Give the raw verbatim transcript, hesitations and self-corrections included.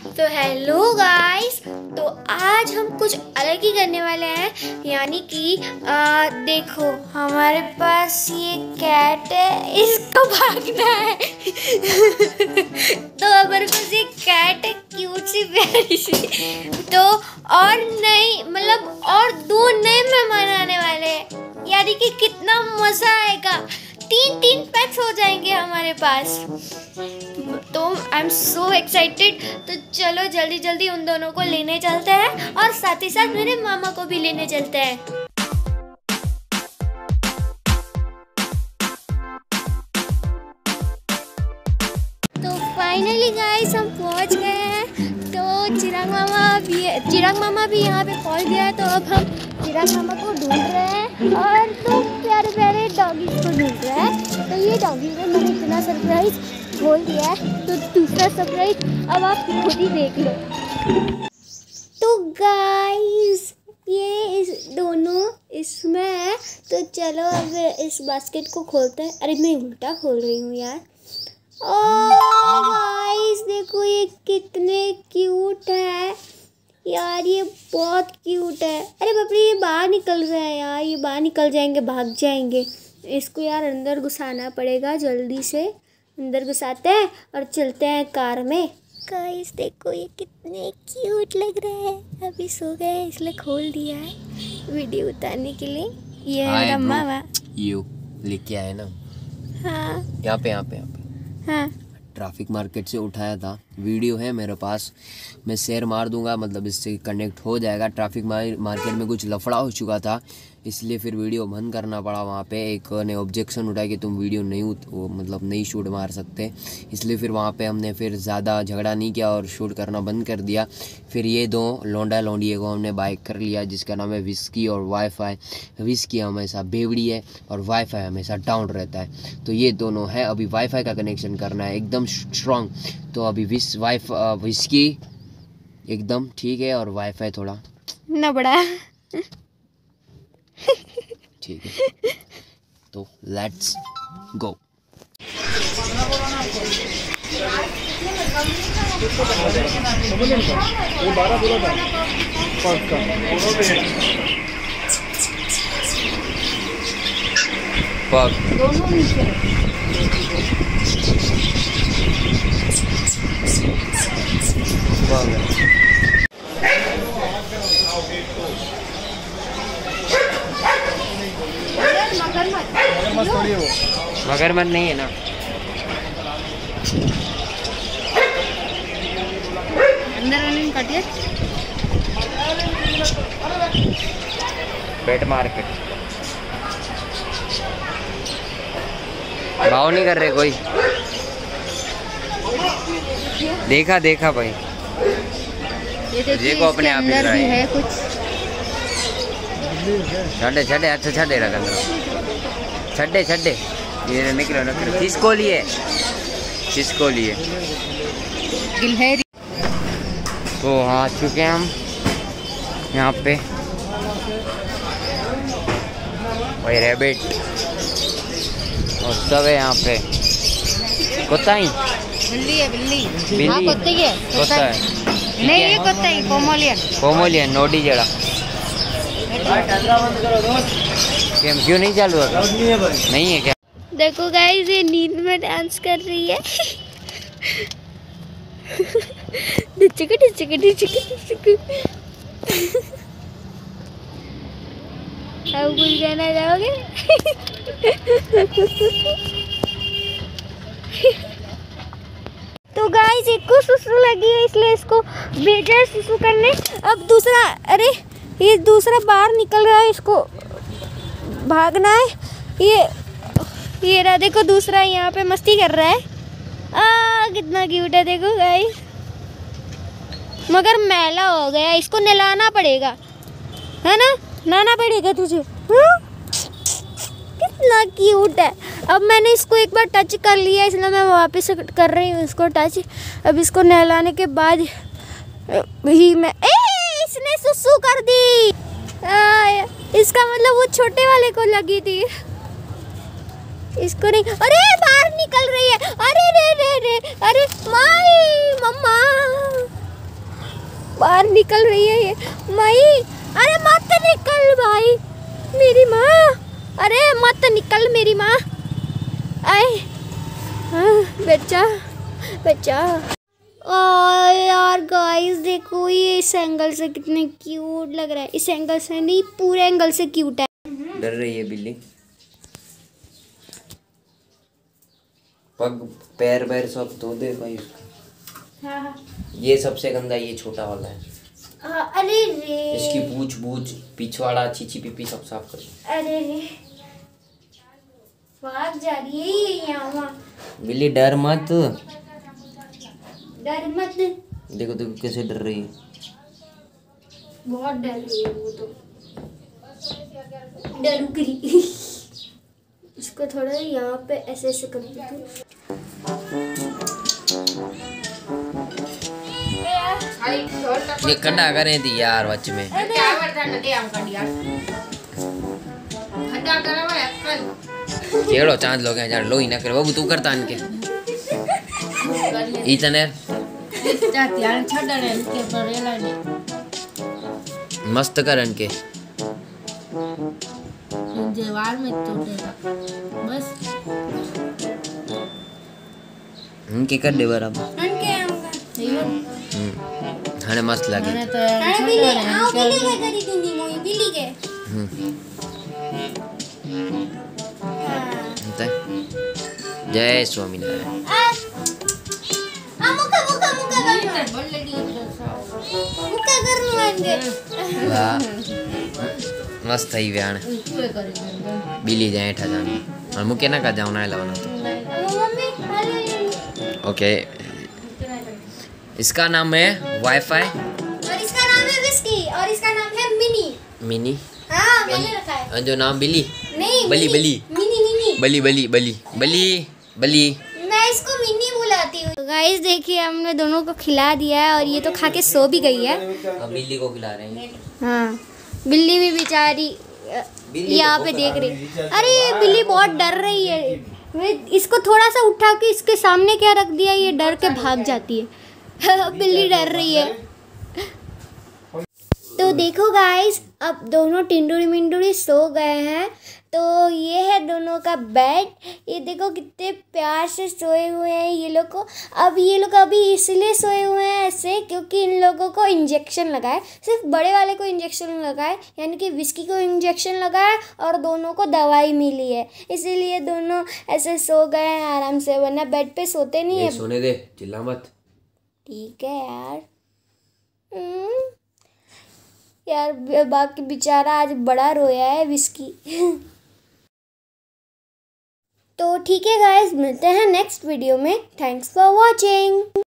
तो hello guys, तो आज हम कुछ अलग ही करने वाले हैं। यानी कि आ, देखो हमारे पास ये कैट है, इसको भागना है। तो हमारे पास ये कैट है, क्यूट सी प्यारी सी। तो और नई मतलब और दो नए मेहमान आने वाले हैं, यानी कि कितना मजा आएगा। तीन तीन पैक्स हो जाएंगे हमारे पास। तो आई एम सो एक्साइटेड। तो चलो जल्दी जल्दी उन दोनों को लेने चलते हैं और साथ ही साथ मेरे मामा को भी लेने चलते हैं। तो फाइनली गाइस हम पहुंच गए हैं। तो चिराग मामा भी चिराग मामा भी यहाँ पे पहुंच गया है। तो अब हम चिराग मामा को ढूंढ रहे हैं और तो प्यारे प्यारे डॉगीज को ढूंढ रहे हैं। तो ये डॉगीज है, मैंने इतना सरप्राइज बोल दिया है। तो दूसरा सरप्राइज अब आप खुद ही देख लो। तो गाइस ये इस दोनों इसमें है। तो चलो अब इस बास्केट को खोलते हैं। अरे मैं उल्टा खोल रही हूँ यार। ओह गाइस देखो ये कितने क्यूट है यार, ये बहुत क्यूट है। अरे बाप रे, ये बाहर निकल रहा है यार, ये बाहर निकल जाएंगे, भाग जाएंगे। इसको यार अंदर घुसाना पड़ेगा, जल्दी से अंदर घुसाते हैं और चलते हैं कार में। गाइस देखो ये कितने क्यूट लग रहे हैं। अभी सो गए इसलिए खोल दिया है वीडियो उतारने के लिए। ये है मेरा मामा। यू लिख के आए ना? हाँ यहाँ पे यहाँ पे यहाँ पे हाँ ट्रैफिक मार्केट से उठाया था। वीडियो है मेरे पास, मैं शेयर मार दूंगा, मतलब इससे कनेक्ट हो जाएगा। ट्रैफिक मार्केट में कुछ लफड़ा हो चुका था, इसलिए फिर वीडियो बंद करना पड़ा। वहाँ पे एक ने ऑब्जेक्शन उठाया कि तुम वीडियो नहीं वो मतलब नहीं शूट मार सकते, इसलिए फिर वहाँ पे हमने फिर ज़्यादा झगड़ा नहीं किया और शूट करना बंद कर दिया। फिर ये दो लौंडा लौंडिए को हमने बाइक कर लिया, जिसका नाम है विस्की और वाईफाई। विस्की हमेशा बेवड़ी है और वाईफाई हमेशा डाउन रहता है। तो ये दोनों है, अभी वाईफाई का कनेक्शन करना है एकदम स्ट्रॉन्ग। तो अभी विस वाइफ विस्की एकदम ठीक है और वाईफाई थोड़ा ना बड़ा ठीक है। तो लेट्स गो। दोनों नीचे मगरमच्छ नहीं है ना? अंदर वाले काटिए। पेट मार्केट भाव नहीं कर रहे कोई। देखा देखा भाई, ये देखो अपने आप अंदर भी है कुछ। छड़े छड़े अच्छा छड़े रख अंदर, छड्डे छड्डे ये निकलो निकलो। किसको लिए किसको लिए गिलहरी। तो आ चुके हैं हम यहाँ पे। वही रैबिट और सब है यहाँ पे। कुत्ता ही बिल्ली है बिल्ली। बिल्ली हाँ, कुत्ते की है। कुत्ता है नहीं ये कुत्ता ही कोमोलियन कोमोलियन नोडी जड़ा। क्यों नहीं चालू है? नहीं है क्या? देखो गाइस ये नींद में डांस कर रही है। डिचक डिचक डिचक डिचक। अब कुछ कहना चाहोगे? तो गाइस एक को सुसु लगी है, इसलिए इसको भेजा है सुसु करने। अब दूसरा, अरे ये दूसरा बाहर निकल रहा है, इसको भागना है। ये ये रहा देखो, दूसरा यहाँ पे मस्ती कर रहा है। आ कितना क्यूट है देखो गाइस, मगर मैला हो गया, इसको नहलाना पड़ेगा, है ना? नहाना पड़ेगा तुझे। हाँ? कितना क्यूट है। अब मैंने इसको एक बार टच कर लिया, इसलिए मैं वापस कर रही हूँ इसको टच। अब इसको नहलाने के बाद ही मैं ए, इसने सुसु कर दी। आ, इसका मतलब वो छोटे वाले को लगी थी, इसको नहीं। अरे बाहर निकल रही है। अरे रे रे रे, अरे माई मम्मा बाहर निकल रही है ये। माई अरे मत निकल भाई मेरी माँ, अरे मत निकल मेरी माँ। आए हाँ बच्चा बच्चा। ओ यार गाइस देखो ये इस एंगल से कितने क्यूट लग रहा है, इस एंगल से नहीं पूरे एंगल से क्यूट है। डर रही है बिल्ली। पग पैर पैर सब धो दे भाई। हाँ। ये सबसे गंदा ये छोटा वाला है। हाँ, अरे रे इसकी पूछ बूछ पिछवाड़ा चीची पीपी सब साफ कर। अरे रे भाग जा रही है ये यहाँ वहाँ। बिल्ली डर मत, डर मत। देखो देखो कैसे डर रही है। बहुत डर रही है वो तो, डरुकरी। इसको थोड़ा यहाँ पे ऐसे ऐसे कर देती हूँ। ये कड़ा करें थी यार बच में। केड़ो चांद लोग हैं यार, लो ही ना कर बाबू तू करता इनके इतने मस्त कर इनके दीवार में टूटेगा बस। इनके कर दे बराबर। हने मस्त लगे। मैंने तो छोटा जय स्वामीनारायण। मस्त थी व्याण बिली जाए ठा जाने और मुके ना का जाऊं ना लवना तो ओके। इसका नाम है वाईफाई और इसका नाम है विस्की और इसका नाम है मिनी। मिनी हाँ मैंने रखा है। जो नाम बिली नहीं बली बली मिनी मिनी बली बली बली बली बली मैं इसको मिनी बुलाती हूँ। गाइस देखिए हमने दोनों को खिला दिया है और ये तो खा के सो भी गई है। अब बिल्ली को खिला रहे हैं। हाँ बिल्ली भी बेचारी यहाँ पे देख रही। अरे ये बिल्ली बहुत डर रही है, मैं इसको थोड़ा सा उठा के इसके सामने क्या रख दिया, ये डर के भाग जाती है। बिल्ली डर रही है। तो देखो गाइस अब दोनों टिंडुरी मिंडुरी सो गए हैं। तो ये है दोनों का बेड। ये देखो कितने प्यार से सोए हुए हैं ये लोग को। अब ये लोग अभी इसलिए सोए हुए हैं ऐसे क्योंकि इन लोगों को इंजेक्शन लगा है। सिर्फ बड़े वाले को इंजेक्शन लगा है, यानी कि विस्की को इंजेक्शन लगा है और दोनों को दवाई मिली है, इसीलिए दोनों ऐसे सो गए हैं आराम से, वरना बेड पे सोते नहीं है। सोने दे, चिल्ला मत। ठीक है यार। हम्म यार बाकी बेचारा आज बड़ा रोया है विस्की। तो ठीक है गाइस, मिलते हैं नेक्स्ट वीडियो में। Thanks for watching.